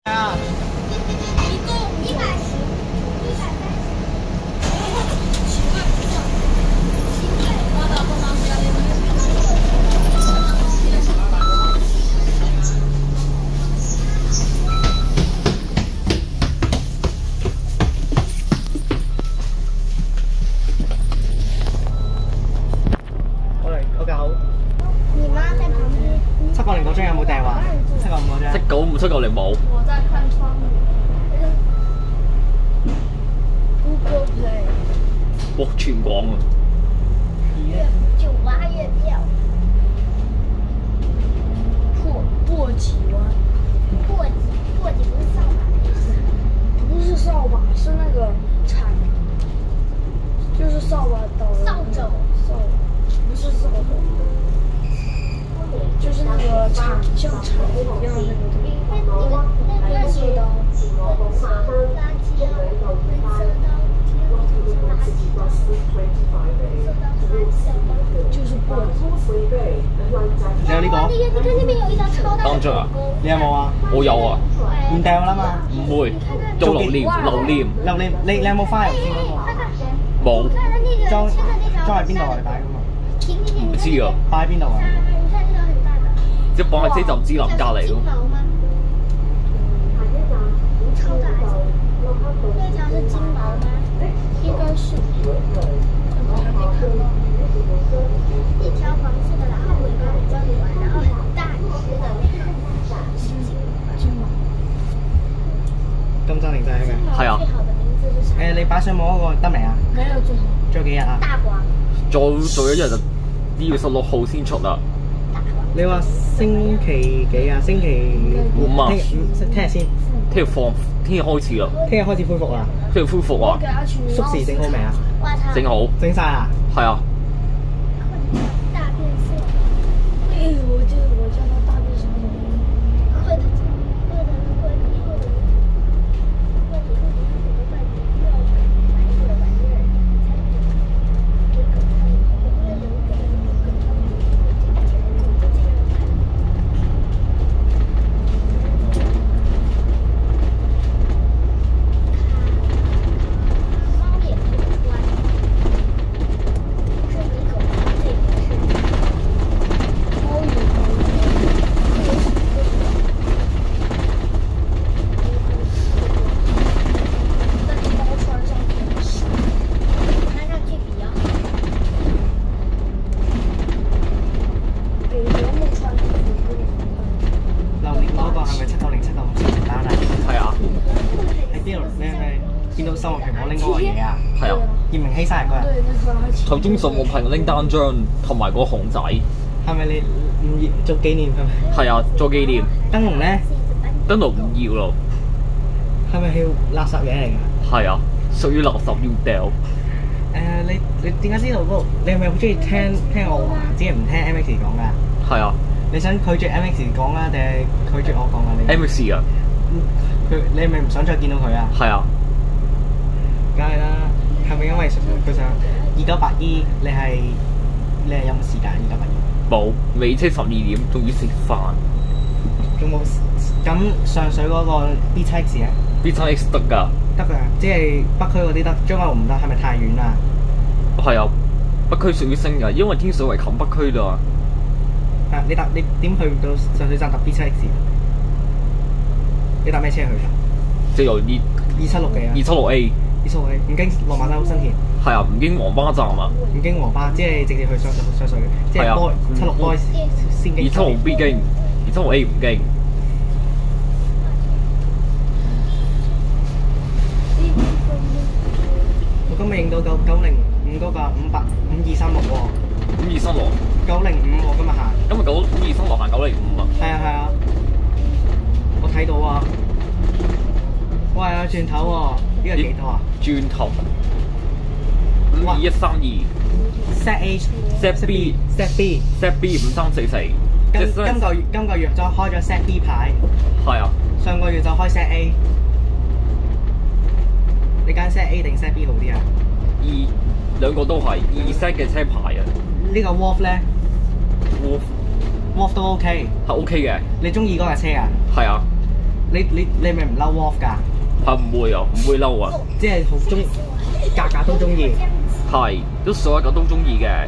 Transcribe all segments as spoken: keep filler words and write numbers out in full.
啊， 一共一百十，一百三十，奇怪，奇怪，我老公忙不要脸。 我嚟嗰嚿你媽在旁邊。 七個零嗰張有冇訂啊？七個五嗰張。 七九五七九零冇。 我在看窗戶。Google Play。 哇！全廣啊！ 月九八月票。破破幾灣。破幾破幾不是掃把的意思。不是掃把，是那個鏟，就是掃把刀。掃帚。掃，不是掃帚。就是那个铲，像铲子一样的那个东西。喷射刀。垃圾啊！喷射刀。就是簸箕。 你有呢個？ 你看那邊有一條超大的當着啊！ 你有冇啊？ 我有啊， 唔訂啦嘛。 唔會做榴蓮榴蓮榴蓮，你你有冇花油先嗰個？ 冇。 裝裝喺邊度啊？你擺㗎嘛？ 唔知啊。 擺喺邊度啊？ 即係放喺車站之林隔離咯。 超大隻，那條是金毛嗎？應該是。我還沒看到。一條黃色的，然後尾巴比較短，然後很大隻的那個是金金毛。 咁真定真係嘅？ 係啊。 最好的名字是啥？ 誒，你擺上網嗰個得未啊？ 沒有最好。 仲有幾日啊？ 大黃。 做做一日就二月十六號先出啦。 你話星期幾啊？星期五啊。 聽日聽日先。 聽日放，聽日開始啦。 聽日開始恢復啦。 聽日恢復啊！ 縮時整好未啊？ 整好。 整晒啦。 係啊。 大變色。哎，我就我叫它大變色。快點，快點，快點，快點，快點，快點，快點，要買一個玩意兒，才能給狗看，因為有給了狗看，這個這個這個看。貓也可以穿，是你狗看這邊是。貓也可以，這個是一個。但是貓穿上去很少，穿上去比較好。給啄木穿上去不能榴蓮嗰個係咪七九零七九五先名單啊？ 係啊。 喺邊度？你係咪見到秀茂坪我拎嗰個嘢啊？ 係啊。 葉明熙生日嗰日。 頭先秀茂坪拎單張同埋個熊仔。 係咪你唔要做紀念係咪？ 係啊，做紀念。 燈籠咧？ 燈籠唔要咯。 係咪係垃圾嘢嚟㗎？ 係啊，屬於垃圾要掉。 誒，你你點解知道嗰個？你係咪好中意聽聽我話，只係唔聽 M X 講㗎？ 係啊。 你想拒絕 M X 講啊，定係拒絕我講啊？你 M X 啊。 佢你係咪唔想再見到佢啊？ 係啊。 梗係啦，係咪因為佢想二九八 E？你係你係有冇時間二九八 E？ 冇，尾車十二點仲要食飯。 仲冇咁上水嗰個 B 七 X 咧 ？B 七 X 得㗎。 得㗎，即係北區嗰啲得，將軍澳唔得，係咪太遠啊？ 係啊，北區屬於升㗎，因為天水圍近北區啦。 啊！你搭你點去到上水站搭 B 七 X？ 你搭咩車去㗎？ 即係由二二七六幾啊？ 二七六 A。 二七六 A 唔經落馬洲新田。 係啊，唔經黃巴站啊。 唔經黃巴，即係直接去上上水，即係波七六波先經。 二七六 B 經，二七六 A 唔經。 我今日影到九九零五嗰個五百五二三六喎。 五二三六。 九零五喎，今日行。 今日九五二三六行九零五啊。 係啊係啊，我睇到啊。哇！有轉頭喎，呢個幾多啊？ 轉頭。五二一三二。 Set A。Set B。Set B。Set B 五三四四。 今今個月今個月就開咗 Set B 牌。 係啊。上個月就開 Set A。你揀 Set A 定 Set B 好啲啊？二兩個都係二 set 嘅車牌啊。呢個 Wolf 咧 ？Wolf。Wolf 都 OK。係 OK 嘅。你中意嗰架車啊？係啊。 你你你咪唔嬲 Wolf 㗎？ 係唔會啊，唔會嬲啊， 即係好中，格格都中意。 係都所有狗都中意嘅。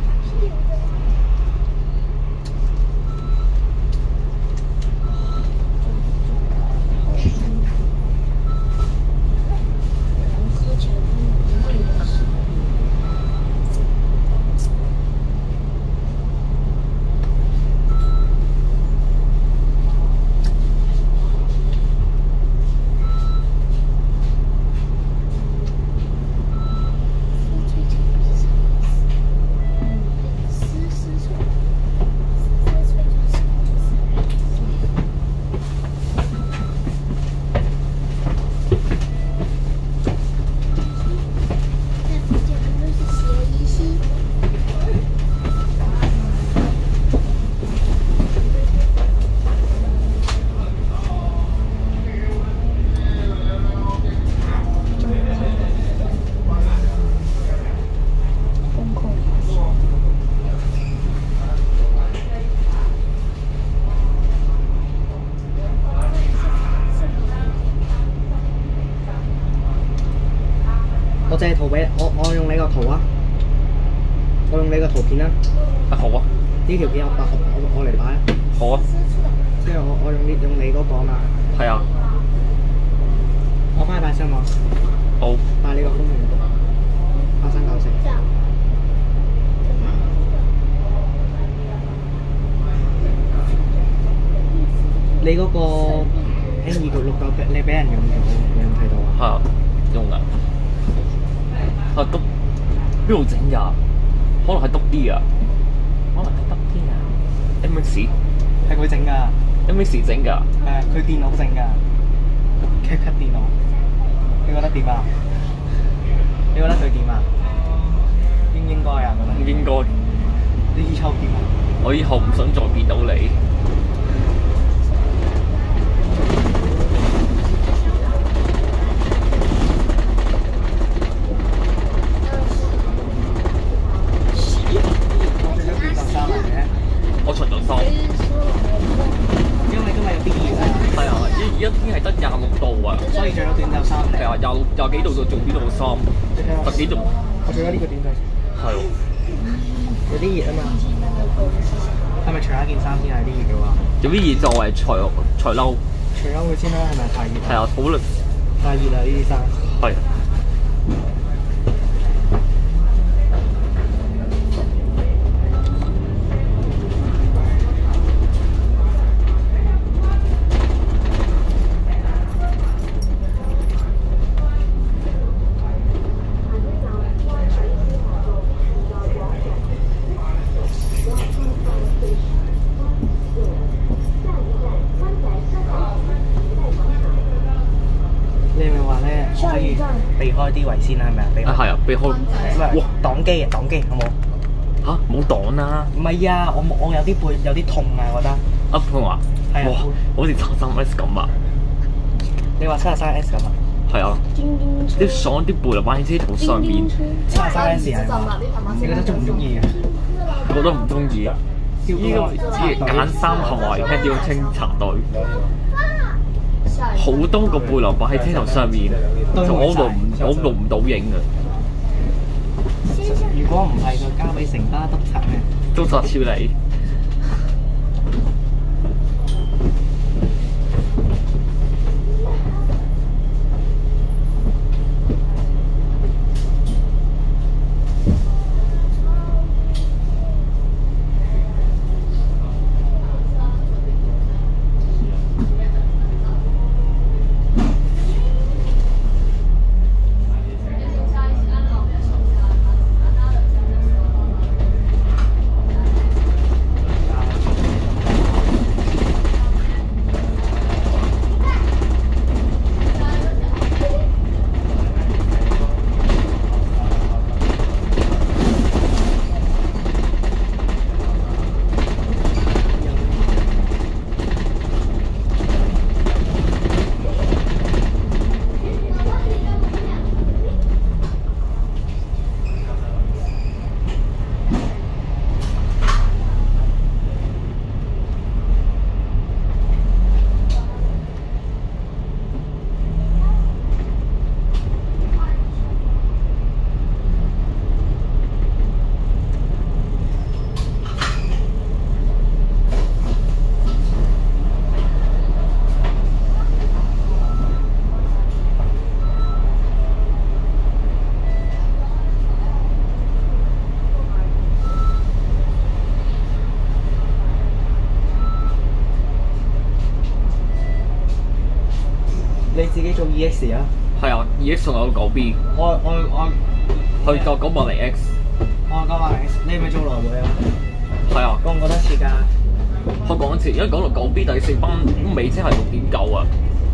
我借圖俾我，我用你個圖啊！我用你個圖片啊！ 啊好啊， 呢條片我擺我我嚟擺啊！ 好啊， 即係我我用呢用你嗰個啊嘛。 係啊， 我翻去擺上網。 好。 擺你個封面，八三九四。你嗰個 N 二六六九嘅，你俾人用咗，你有冇睇到啊？ 係啊，用㗎。係篤邊度整㗎？可能係篤啲啊，可能係篤啲啊。M X 係佢整㗎 ，M X 整㗎。 誒，佢電腦整㗎 ，CapCut 電腦。你覺得點啊？你覺得佢點啊？應唔應該啊？覺得？ 唔應該。 你以後點啊？ 我以後唔想再見到你。我除咗衫， 因為今日有啲熱啊。 係啊，而而家天係得廿六度啊， 所以着咗短袖衫。 係啊，廿六廿幾度就做呢度衫，十幾度。 我着咗呢個短袖。 係喎。 有啲熱啊嘛。係咪除下件衫先係啲熱嘅話？ 有啲熱就係除除褸。 除褸佢先啦，係咪太熱？ 係啊，好啦。 太熱啦呢啲衫。 係。 你係咪話咧可以避開啲圍先係咪啊？避開。 啊係啊，避開。 哇！擋機啊，擋機好冇？ 嚇冇擋啦！ 唔係啊，我我有啲背有啲痛啊，我覺得。 啊佢話： 係啊， 哇，好似七十三 S 咁啊！ 你話七十三 S 咁啊？ 係啊，啲爽啲背囊擺喺車頭上面。 七十三 S 係嘛？你覺得中唔中意啊？ 覺得唔中意啊！依個只揀衫行為聽啲清查隊，好多個背囊擺喺車頭上面，就我錄唔我錄唔到影啊！ 如果唔係，就交俾城巴督察咧。 督察處理。 你自己做 E X 啊？ 係啊 ，E X 仲有九 B， 我我我去夠九百零 X。 我九百零 X，你係咪做來回啊？ 係啊， 覺唔覺得似㗎？ 我講一次，而家講到九 B 第四班尾車係六點九啊。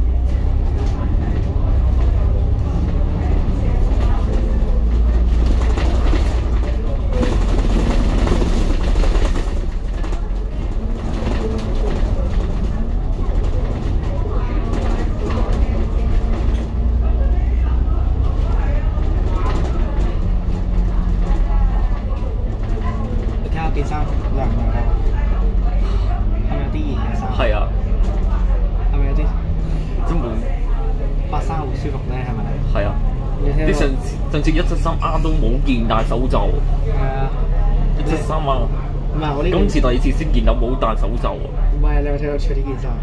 件衫涼唔涼啊？係咪有啲熱嘅衫？ 係啊， 係咪有啲真冇白衫好舒服咧？係咪？ 係啊， 你睇啲上上次一七三 R 都冇見戴手袖。 係啊， 一七三 R。 唔係我呢？ 今次第二次先見到冇戴手袖啊！ 唔係你有冇睇到着呢件衫？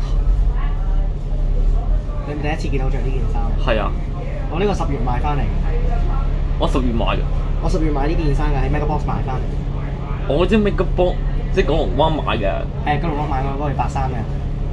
你第一次見到着呢件衫？ 係啊， 我呢個十月買翻嚟嘅。 我十月買嘅。 我十月買呢件衫嘅，喺 Megabox 買翻嚟。 我知 Megabox 即係九龍灣買嘅。 係九龍灣買嗰嗰件白衫嘅。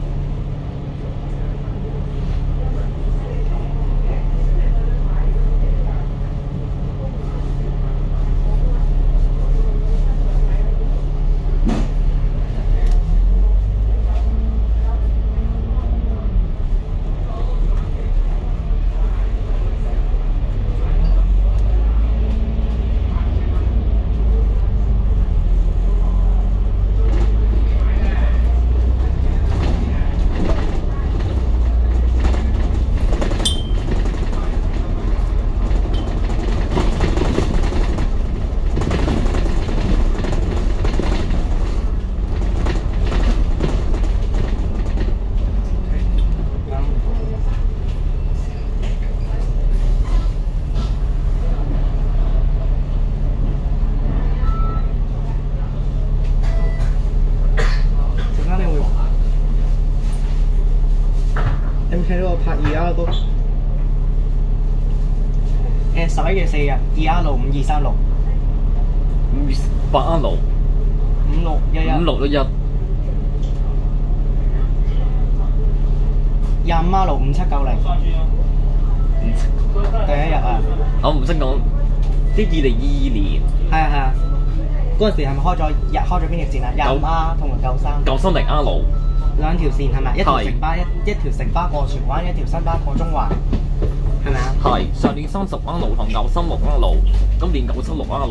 睇到我拍二 R 都誒十一月四日二 R 五二三六五八 R 五六一一五六一一廿五 R 五七九零第一日啊！ 我唔識講啲二零二二年係啊係啊，嗰陣時係咪開咗日開咗邊條線啊？廿五 R 同埋九三九三零 R 兩條線係咪？一條城巴一一條城巴過荃灣，一條新巴過中環，係咪啊？ 係上年三十 R 同九三六 R， 今年九七六 R。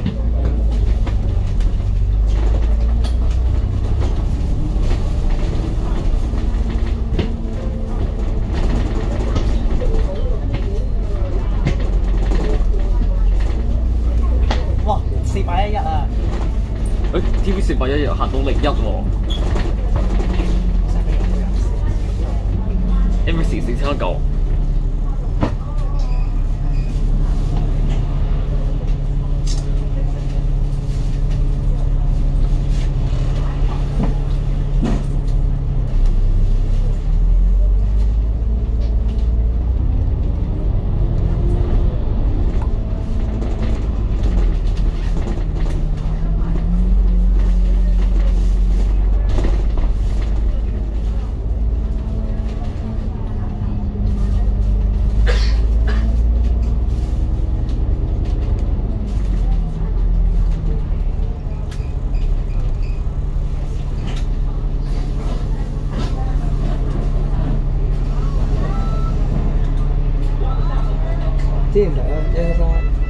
哇！四百一日啊！ 誒 T V 四百一日行到零一喎。M S 四七一九。 之前第一一三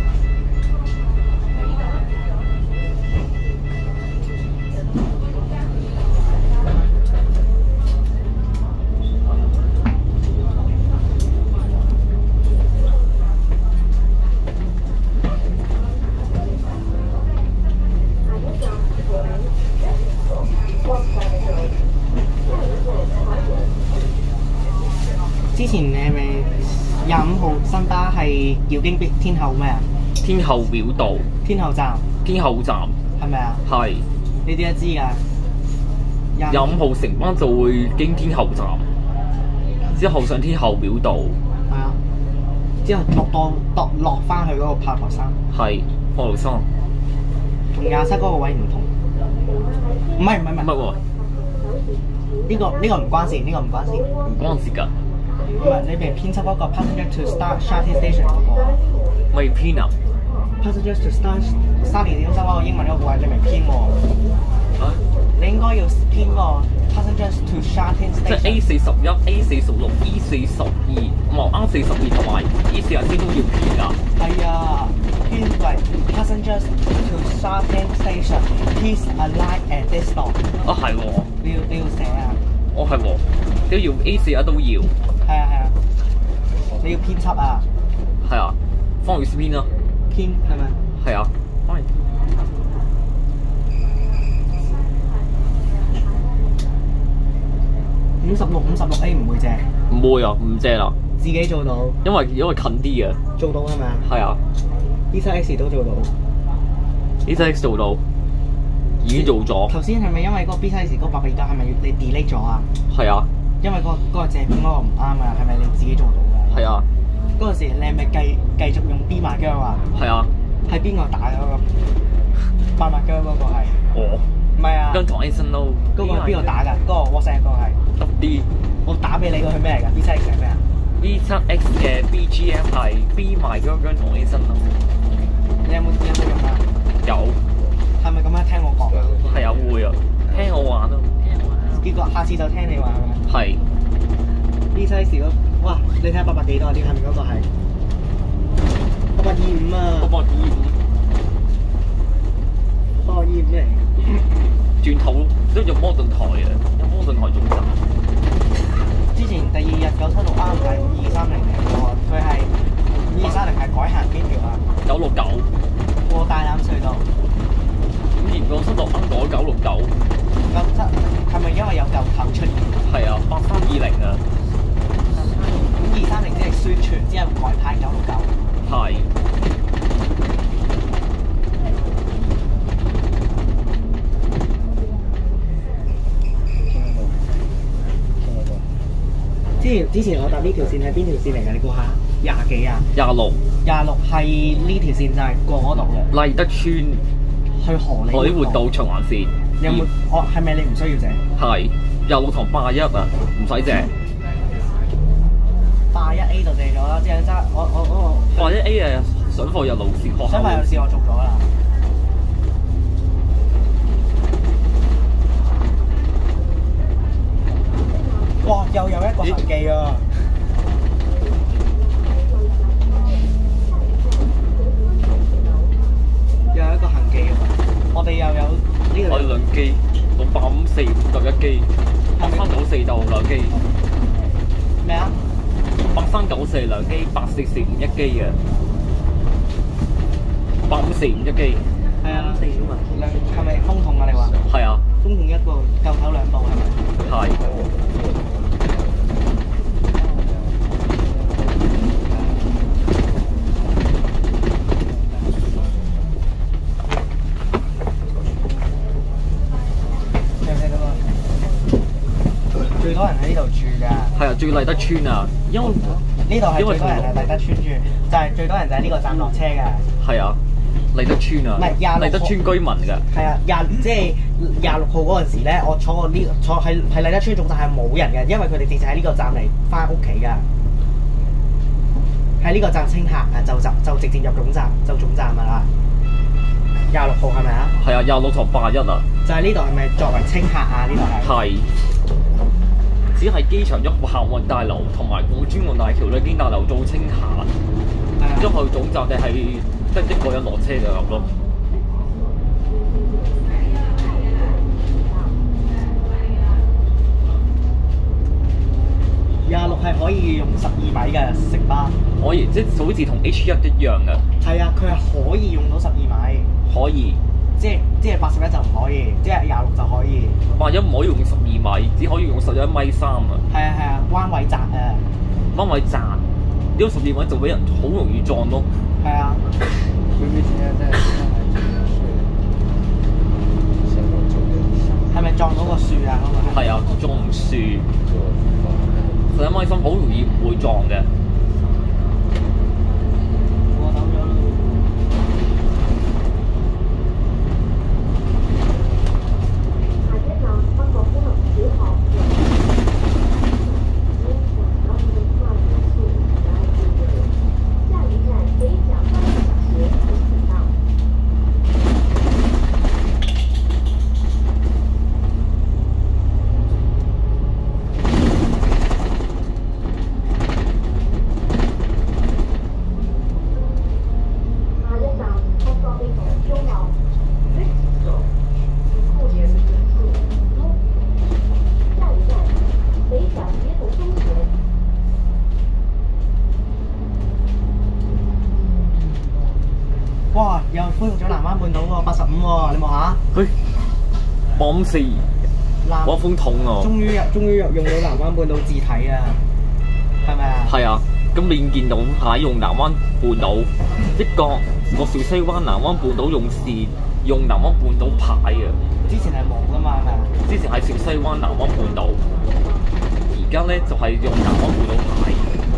之前你係咪廿五號新巴係要經天后咩啊？ 天后廟道。 天后站。 天后站。 係咪啊？ 係。 你點解知㗎？ 廿五號城班就會經天后站，之後上天后廟道。 係啊。之後落到落落翻去嗰個炮台山。 係炮台山。 同廿七嗰個位唔同。唔係唔係唔係。 唔係喎。 呢個呢個唔關事，呢個唔關事。 唔關事㗎。 唔係你未編輯嗰個 passenger to start Sha Tin Station 嗰個啊未編啊？ passenger to start 沙田市中心嗰個英文嗰個位你未編喎。 啊？ 你應該要編個 passenger to Sha Tin 即係 Station。 A 四十一、A 四十六、E 四十二，唔係 R 四十二同埋 E 四十先都要編㗎。 係啊，編為 passengers to Sha Tin Station please alight at this stop。 啊係喎， 你要你要寫啊。 哦係喎，都要 A 四一都要。 係啊係啊，你要編輯啊。 係啊，方律師編啊。 編係咪？ 係啊，方律師。 五十六、五十六 A 唔會借， 唔會啊，唔借啦， 自己做到， 因為因為近啲啊。 做到係咪啊？ 係啊 ，B 七 X 都做到。 B 七 X 做到，已經做咗。 頭先係咪因為嗰個 B 七 X 嗰個百比加係咪你 delete 咗啊？ 係啊， 因為嗰、嗰個嗰個借片嗰個唔啱啊，係咪你自己做到㗎？ 係啊， 嗰陣時你係咪繼繼續用 B 麻姜啊？ 係啊， 係邊個打嗰個八麻姜嗰個係？ 我唔係啊， 跟唐醫生都嗰個係邊個打㗎？嗰、嗰個 WhatsApp 嗰個係。 得啲。 我打俾你嗰個係咩嚟㗎 ？B 七 X 係咩啊 B 七 X 嘅 B G M 係 B 埋姜姜唐醫生咯。 你有冇有冇用啊？ 有。 係咪咁樣聽我講？ 係啊，會啊，聽我玩咯。 結果下次就聽你話係咪？ 係。 B 七 X 嗰，哇！你睇下八百幾多？你下面嗰個係八百二五啊！ 八百二五。 八百二五咩？ 轉頭都用摩頓台啊，有摩頓台總站。 之前第二日九七六啱係二三零零喎，佢係五二三零係改行邊條啊？ 九六九。 過大欖隧道。 五二九七六啱改九六九。 九七係咪因為有舊頭出現？ 係啊，八三二零啊。 五二三零只係宣傳，之後改派九六九。 係。 之前之前我搭呢條線係邊條線嚟㗎？你估下？廿幾啊？ 廿六。 廿六係呢條線就係過嗰度嘅。 麗德村去荷里荷里活道循環線。 有冇？我係咪你唔需要借？ 係廿六同八一啊，唔使借。 八一 A 就借咗啦，即係揸我我嗰個。八一 A 誒上課日路線學校。 上課有試我做咗啦。哇！又有一個行記啊！又有一個行記啊！我哋又有呢度。 我哋兩機，六八五四五就一機，八三九四就兩機。 咩啊？ 八三九四兩機，八四四五一機嘅。八五四五一機。 係啊，四五啊，兩係咪風筒啊？你話？ 係啊。 風筒一個，夠頭兩部係咪？ 係。 最多人喺呢度住㗎。係啊，最麗德村啊，因為呢度係最多人係麗德村住，就係最多人就喺呢個站落車㗎。 係啊，麗德村啊， 唔係廿六麗德村居民㗎。係啊，廿即係廿六號嗰陣時咧，我坐過呢坐喺喺麗德村總站係冇人嘅，因為佢哋直接喺呢個站嚟翻屋企㗎。喺呢個站清客啊，就就就直接入總站，就總站㗎啦。廿六號係咪啊？ 係啊，廿六同八一啊。 就係呢度係咪作為清客啊？呢度係。係。 只係機場一號客運大樓同埋港珠澳大橋旅檢大樓做清客，之後總站你係得一個人落車就入咯。廿六係可以用十二米嘅城巴，可以即係好似同 H 一一樣嘅。係啊，佢係可以用到十二米。可以。即係即係八十一就唔可以，即係廿六就可以。八一唔可以用十二米，只可以用十一米三啊。係啊係啊，彎位窄啊。彎位窄，呢個十二米就俾人好容易撞咯。係啊。係咪撞到個樹啊？嗰個係啊，撞樹。十一米三好容易唔會撞嘅。 又恢復咗南灣半島喎，八十五喎，你望下。 佢冇咁事，我風筒喎。 終於終於用到南灣半島字體啊，係咪啊？ 係啊，咁你見到係用南灣半島一個個小西灣南灣半島用線用南灣半島牌啊。 之前係冇噶嘛，係咪啊？ 之前係小西灣南灣半島，而家咧就係、是、用南灣半島牌。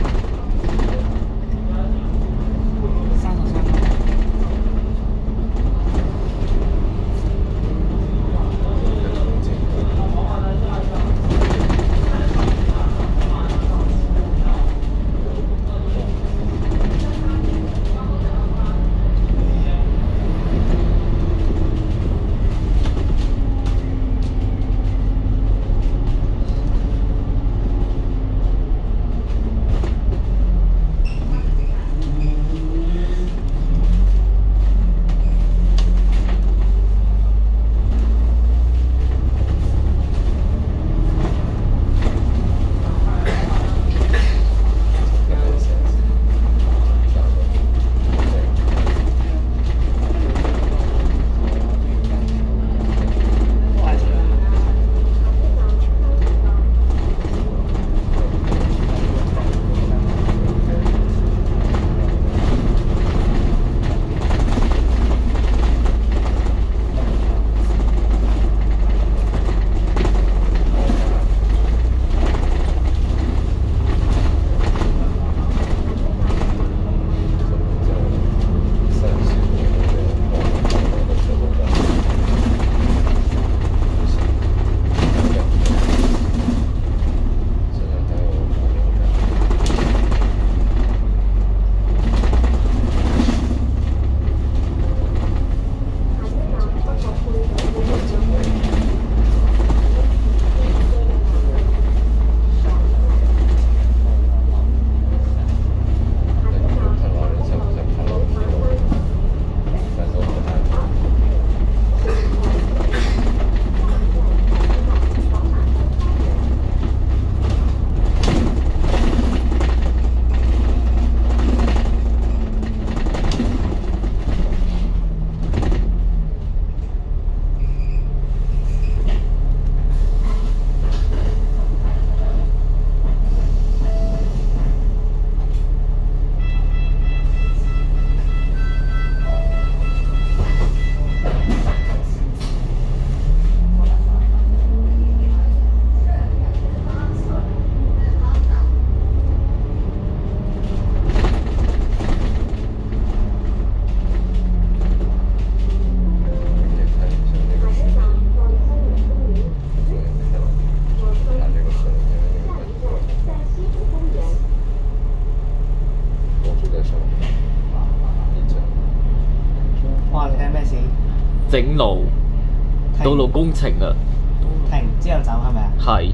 整路道路工程啊！ 停之後走係咪啊？ 係。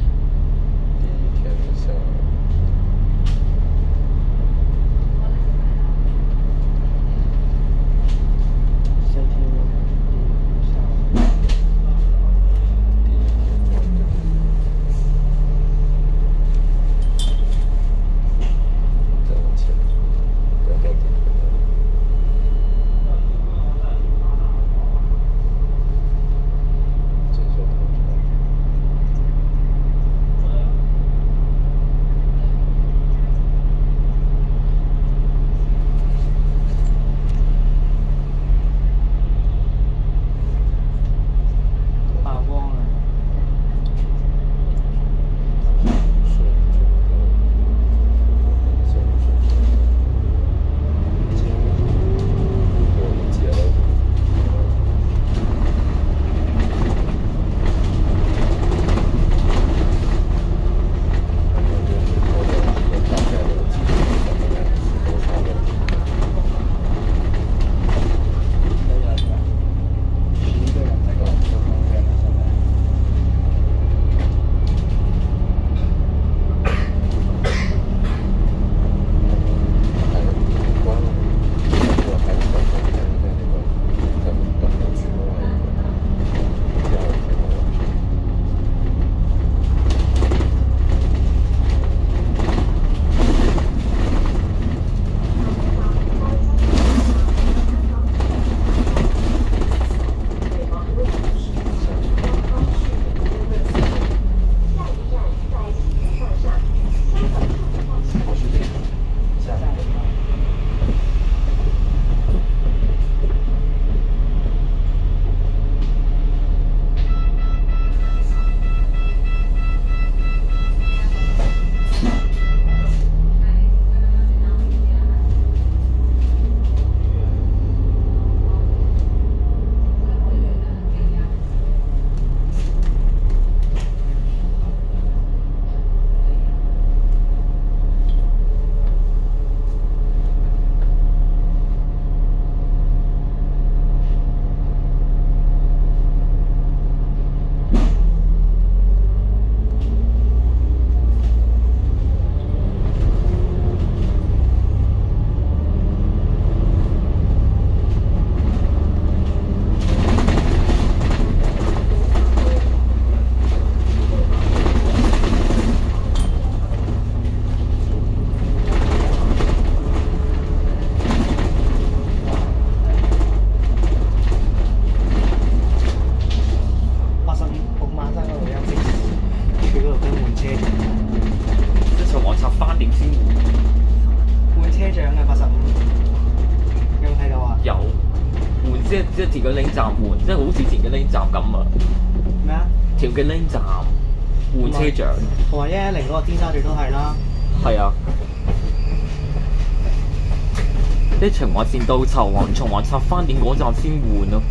點先換？ 換車長嘅八十五，有冇睇到啊？ 有換即係即係條嘅 link 站換，即係好似前嘅 link 站咁啊！ 咩啊？ 條嘅 link 站換車長， 同埋一一零嗰個尖沙咀都係啦。 係啊！即係長華線到籌環長華插翻點嗰站先換咯。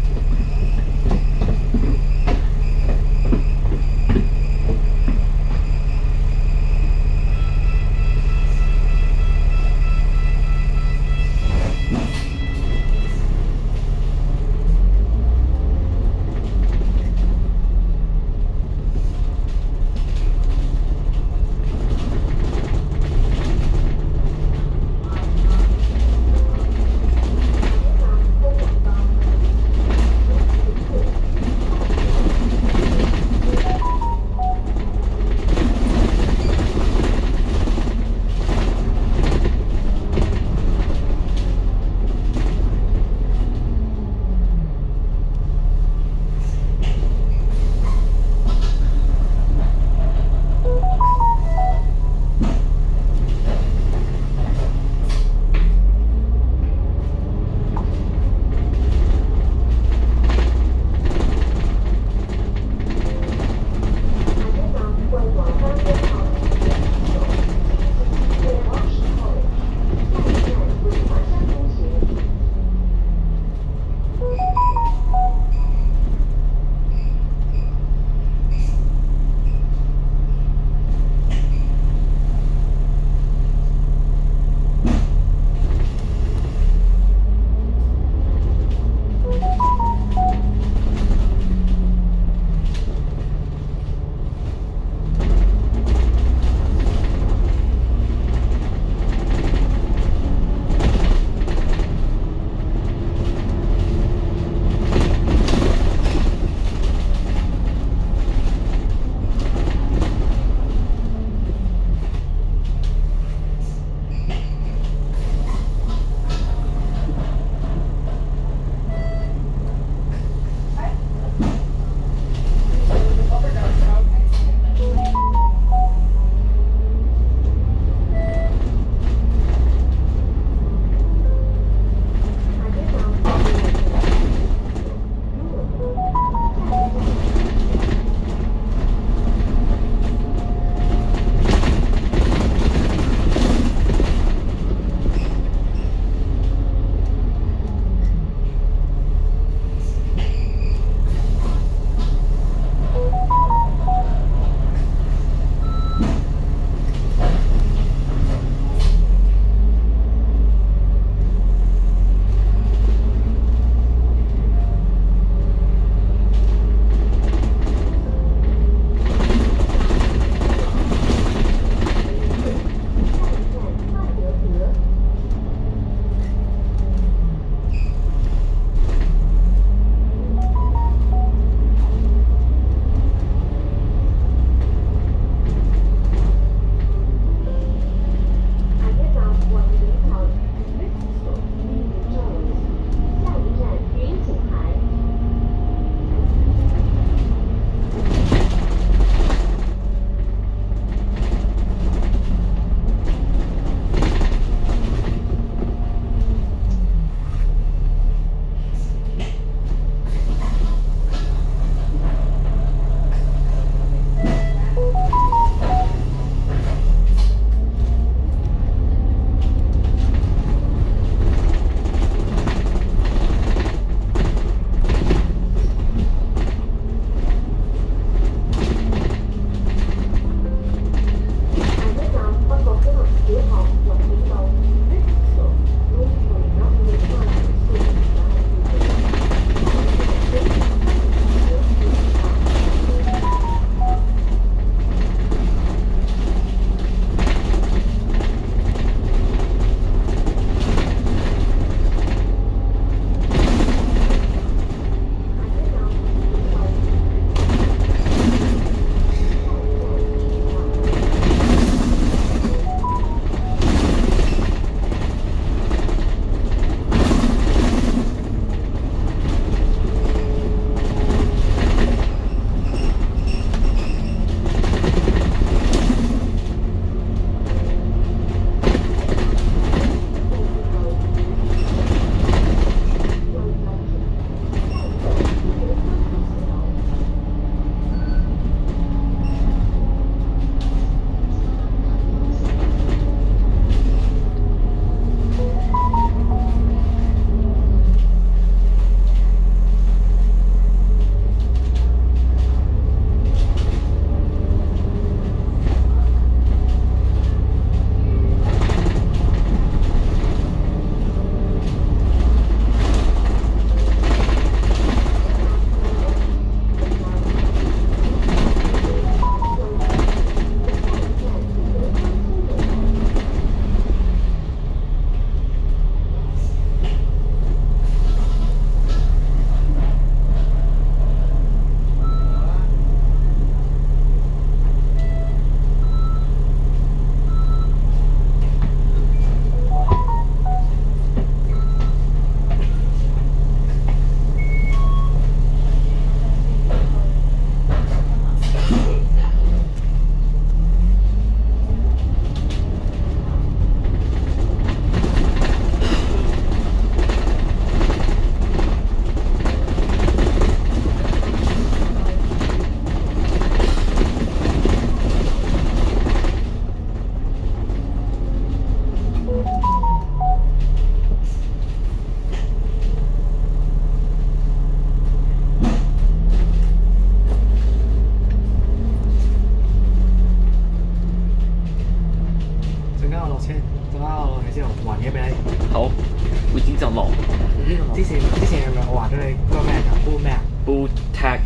陣間我落車，陣間我落去之後還嘢俾你。 好，會剪就落。 之前之前係咪我話咗你嗰個咩㗎 ？Blue 咩啊 ？Blue Tag。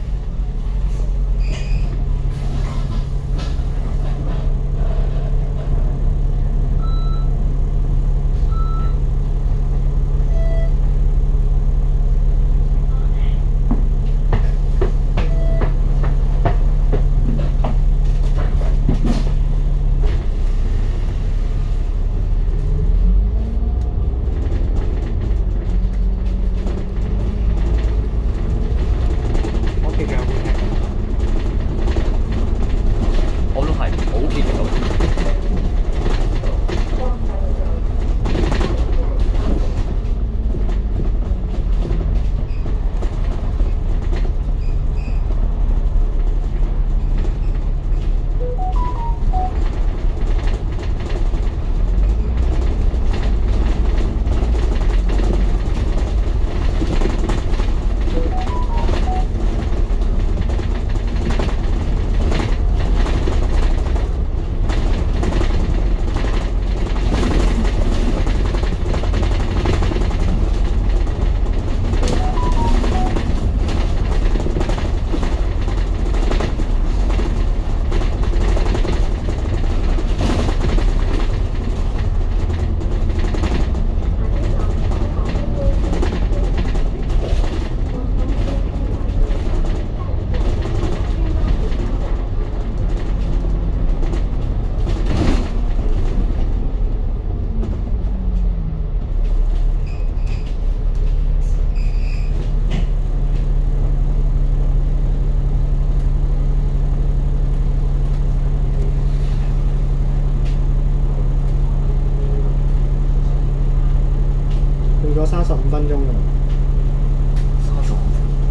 咗三十五分鐘㗎。三十五。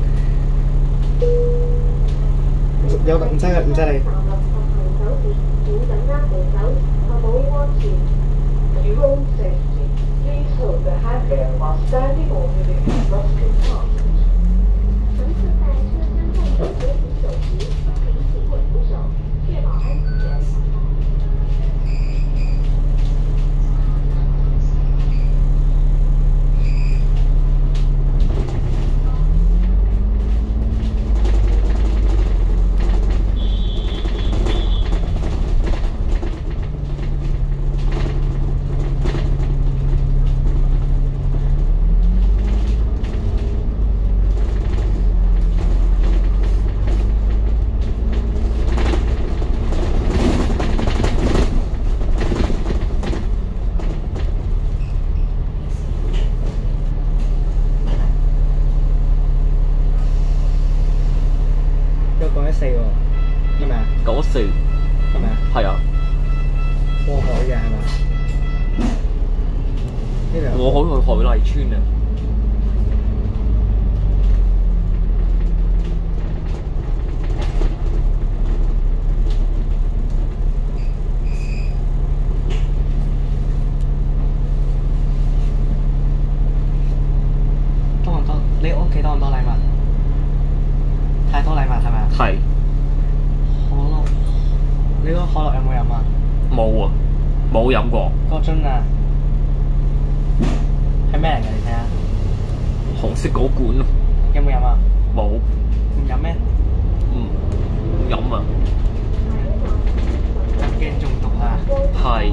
有唔使嘅，唔使你。四喎，係咪啊？ 九四， 係咪啊？ 係啊。 過海嘅係咪？呢兩我海去海麗村啊。 多唔多？你屋企多唔多禮物？太多禮物係咪啊？ 係。 可樂，你嗰個可樂有冇飲啊？ 冇啊，冇飲過。 個樽啊，係咩嚟㗎？你睇下。 紅色嗰罐咯。 有冇飲啊？ 冇。 唔飲咩？ 嗯，唔飲啊。 驚中毒啊？ 係。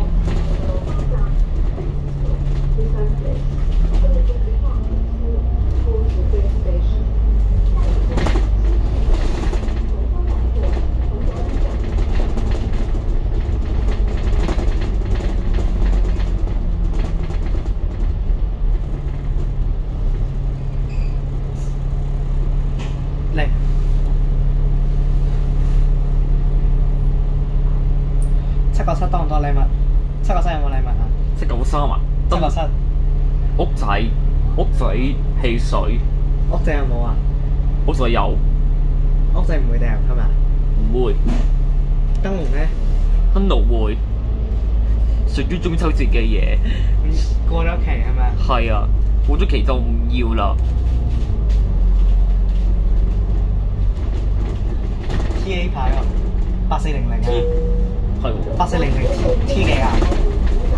嚟，七個七多唔多禮物？七個七有冇禮物啊？ 七九三啊？ 七個七。 屋仔，屋仔汽水。 屋仔有冇啊？ 屋仔有。 屋仔唔會掉係咪啊？ 唔會。 燈籠咧？ 燈籠會。屬於中秋節嘅嘢。 過咗期係咪啊？ 係啊，過咗期就唔要啦。 T A 牌喎，八四零零啊， 係喎， 八四零零 T 幾啊？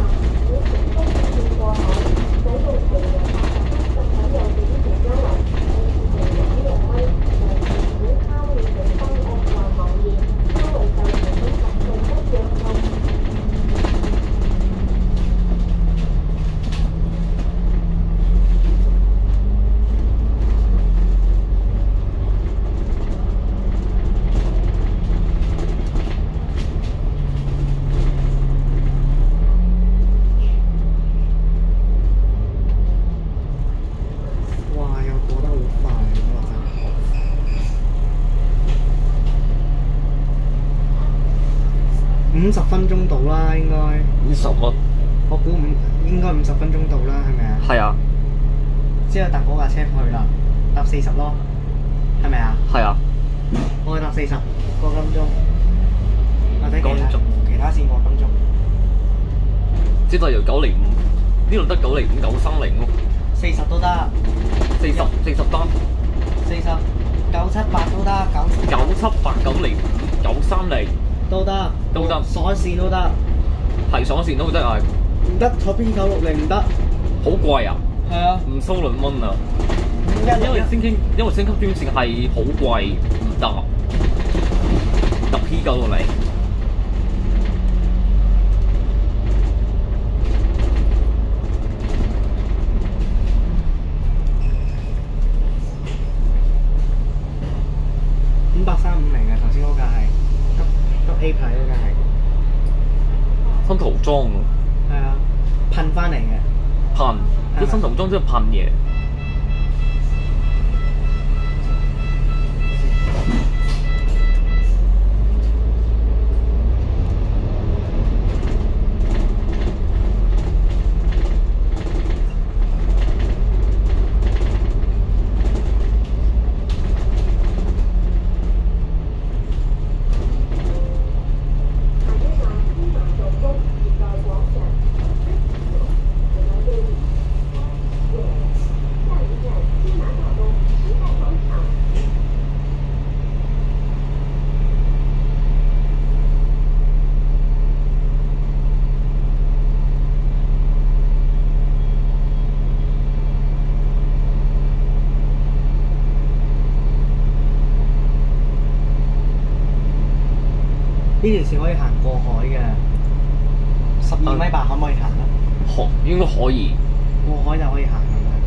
啦，應該。 五十啊！ 我估五應該五十分鐘到啦，係咪啊？ 係啊。 之後搭嗰架車去啦，搭四十咯，係咪啊？ 係啊。 我去搭四十個金鐘，或者其他金鐘其他線個金鐘。 即係由九零五，呢度得九零五九三零咯。 四十都得。 四十四十單。 四十九七八都得，九九七八九零五九三零都得， 都得， 鎖線都得。 係鎖線都得係。 唔得，坐 B 九六零唔得。 好貴啊！係啊， 唔收兩蚊啊！因為升級，因為升級專線係好貴，唔得。搭 P 九六零。 五百三五零嘅，頭先嗰架係急急 A 牌嗰架係。 新塗裝喎。 係啊，噴翻嚟嘅。 噴，即係新塗裝即係噴嘢。 呢條線可以行過海嘅，十二米八可唔可以行啊？ 可應該可以。 過海就可以行係咪？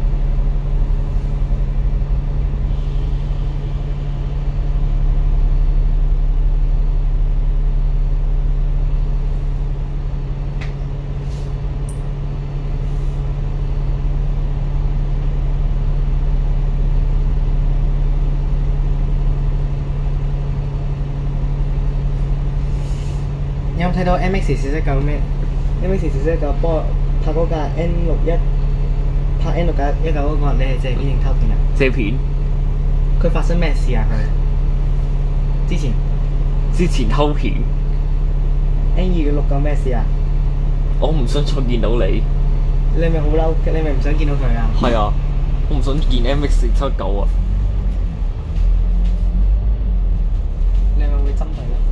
你有冇睇到 M X 四七九咩 ？M X 四七九幫我拍嗰架 N 六一，拍 N 六一九嗰個，你係借片定偷片啊？ 借片。 佢發生咩事啊？佢之前之前偷片。 N 二六九咩事啊？ 我唔想再見到你。 你咪好嬲？你咪唔想見到佢啊？ 係啊，我唔想見 M X 四七九啊。 你係咪會針對咧？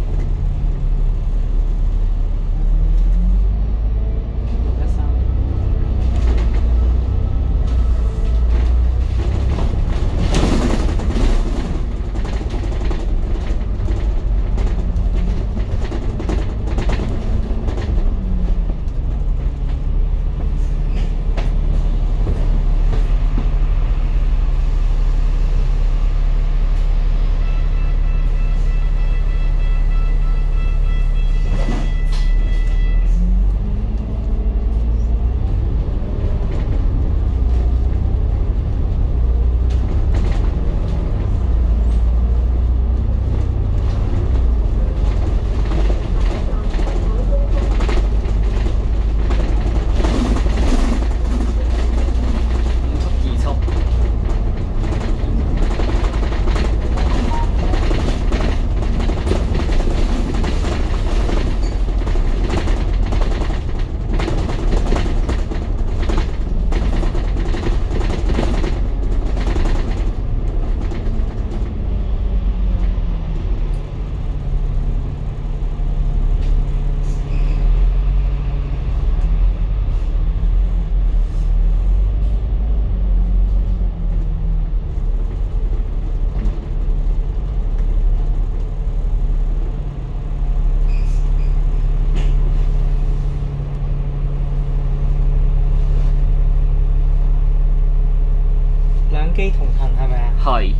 機同行係咪啊？ 係。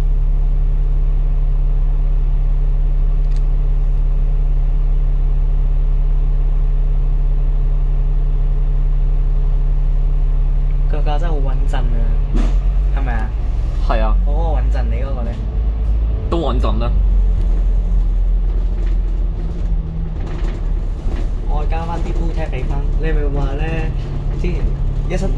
個架真係好穩陣啊，係咪啊？ 係啊。 我嗰個穩陣，你嗰個咧？ 都穩陣啦。 我我加翻啲 blue tag 俾分。你咪話咧，之前一七。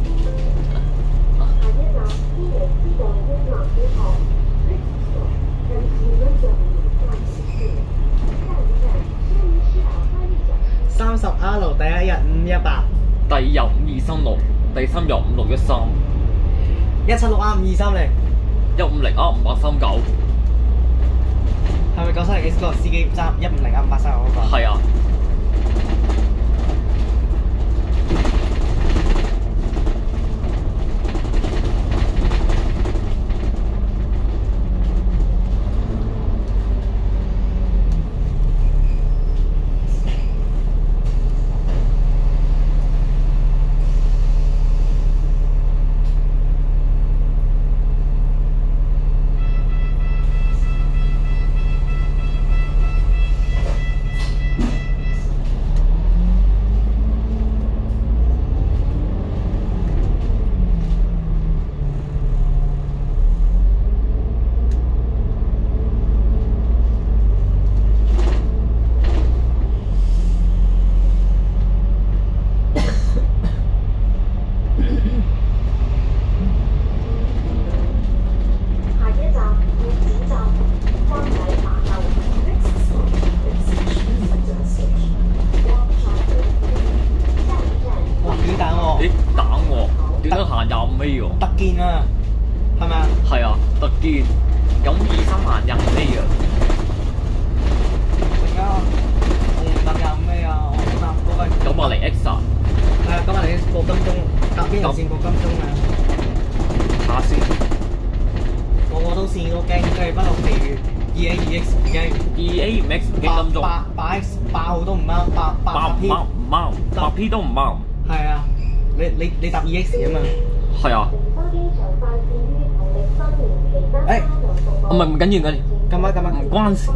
三十 R 第一日五一八， 第二日五二三六，第三日五六一三， 一七六 R 五二三零， 一五零 R 五八三九， 係咪九三零 X 個司機揸一五零 R 五八三九嗰個？ 係啊。 特健啊，係咪啊？ 係啊，特健九二三行廿 A 啊！ 而家我唔搭廿五 A 啊，我搭嗰個九百零 X 啊！ 係啊，九百零 X 過金鐘，搭邊條線過金鐘啊？ 下線， 個個都線都驚，跟住不落地獄二 A 二 X 唔驚， 二 A 五 X 唔驚金鐘， 八八 X 八號都唔啱，八八唔啱唔啱，八 P 都唔啱。 係啊，你你你搭二 X 啊嘛？ 係啊。 誒， 唔係唔緊要嘅， 咁啊咁啊， 唔關事。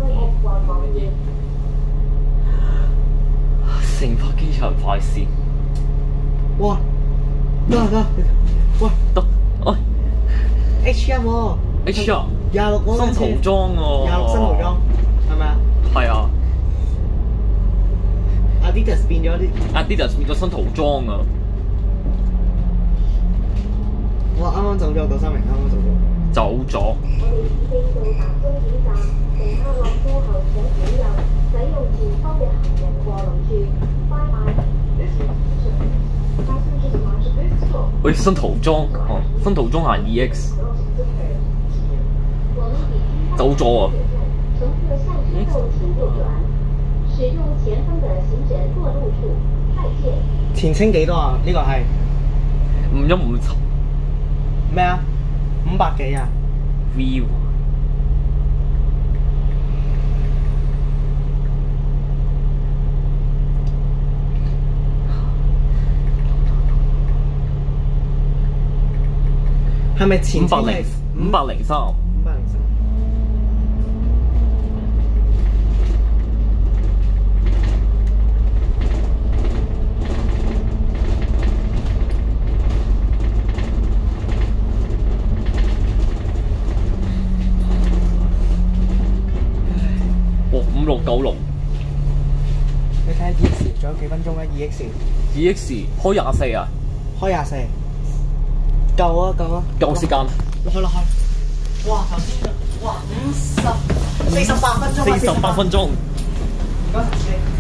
成發機場快線。 哇！得得，喂， 得，喂 ，H 一喎 ，H 一， 廿六嗰新塗裝喎， 廿六新塗裝，係咪啊？ 係啊。 Adidas 變咗啲 Adidas 變咗新塗裝啊！ 我啱啱走咗九三零，啱啱走咗。 走咗。喂，新塗裝，哦，新塗裝行 E X， 走咗啊！ 前清幾多啊？呢個係五一五七。 咩啊？五百幾啊 ？View。 係咪前五百零五百零三？ 五百零三。 哦，五六九六。 你睇下 E X 仲有幾分鐘啊 ？E X。 E X 開廿四啊？ 開廿四。夠啊夠啊！ 夠時間。 落去落去。哇！頭先哇五十四十八分鐘啊！ 四十八分鐘。 唔該。